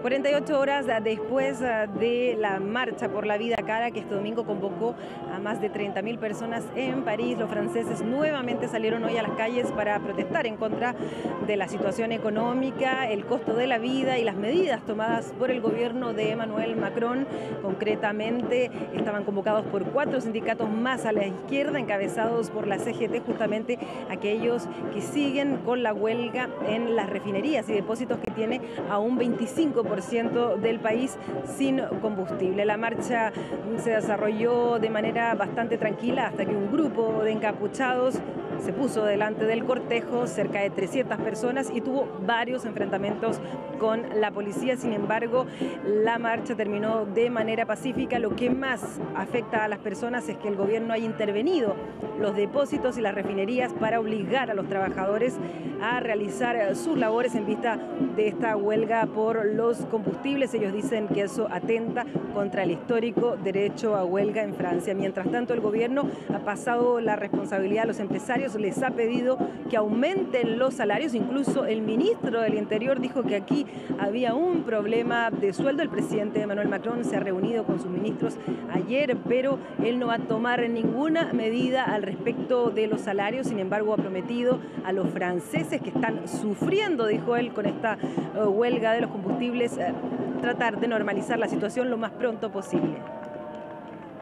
48 horas después de la marcha por la vida cara que este domingo convocó a más de 30.000 personas en París, los franceses nuevamente salieron hoy a las calles para protestar en contra de la situación económica, el costo de la vida y las medidas tomadas por el gobierno de Emmanuel Macron. Concretamente estaban convocados por 4 sindicatos más a la izquierda, encabezados por la CGT, justamente aquellos que siguen con la huelga en las refinerías y depósitos que tiene a un 25% del país sin combustible. La marcha se desarrolló de manera bastante tranquila hasta que un grupo de encapuchados se puso delante del cortejo, cerca de 300 personas, y tuvo varios enfrentamientos con la policía. Sin embargo, la marcha terminó de manera pacífica. Lo que más afecta a las personas es que el gobierno haya intervenido los depósitos y las refinerías para obligar a los trabajadores a realizar sus labores en vista de esta huelga por los combustibles. Ellos dicen que eso atenta contra el histórico derecho a huelga en Francia. Mientras tanto, el gobierno ha pasado la responsabilidad a los empresarios, les ha pedido que aumenten los salarios. Incluso el ministro del Interior dijo que aquí había un problema de sueldo. El presidente Emmanuel Macron se ha reunido con sus ministros ayer, pero él no va a tomar ninguna medida al respecto de los salarios. Sin embargo, ha prometido a los franceses que están sufriendo, dijo él, con esta huelga de los combustibles, tratar de normalizar la situación lo más pronto posible.